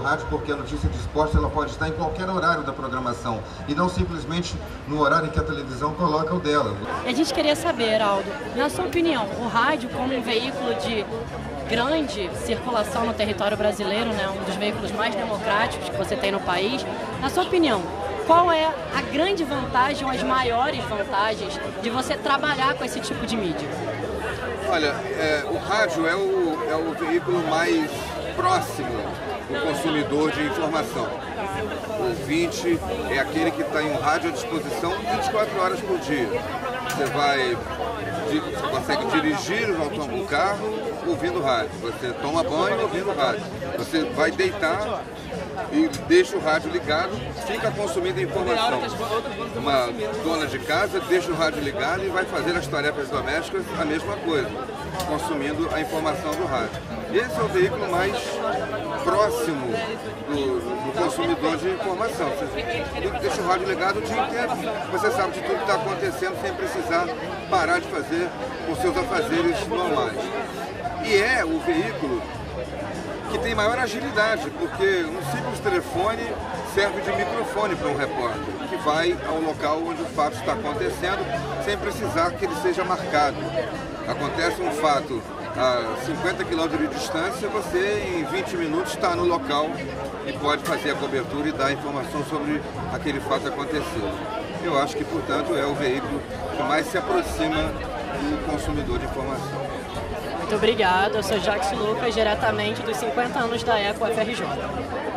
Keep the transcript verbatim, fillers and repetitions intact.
rádio, porque a notícia de esporte ela pode estar em qualquer horário da programação e não simplesmente no horário em que a televisão coloca o dela. A gente queria saber, Aldo, na sua opinião, o rádio como um veículo de grande circulação no território brasileiro, né, um dos veículos mais democráticos que você tem no país, na sua opinião, qual é a grande vantagem ou as maiores vantagens de você trabalhar com esse tipo de mídia? Olha, é, o rádio é o, é o veículo mais próximo do consumidor de informação. O ouvinte é aquele que está em um rádio à disposição vinte e quatro horas por dia. Você vai, você consegue dirigir o carro ouvindo rádio, você toma banho ouvindo rádio, você vai deitar e deixa o rádio ligado, fica consumindo informação. Uma dona de casa deixa o rádio ligado e vai fazer as tarefas domésticas a mesma coisa, consumindo a informação do rádio. Esse é o veículo mais próximo do, do consumidor de informação. Você deixa o rádio ligado o dia inteiro, você sabe de tudo que está acontecendo sem precisar parar de fazer os seus afazeres normais. E é o veículo que tem maior agilidade, porque um simples telefone serve de microfone para um repórter, que vai ao local onde o fato está acontecendo, sem precisar que ele seja marcado. Acontece um fato a cinquenta quilômetros de distância, você em vinte minutos está no local e pode fazer a cobertura e dar informação sobre aquele fato acontecido. Eu acho que, portanto, é o veículo que mais se aproxima do consumidor de informação. Muito obrigado, eu sou Jackson Lucas, diretamente dos cinquenta anos da Eco F R J.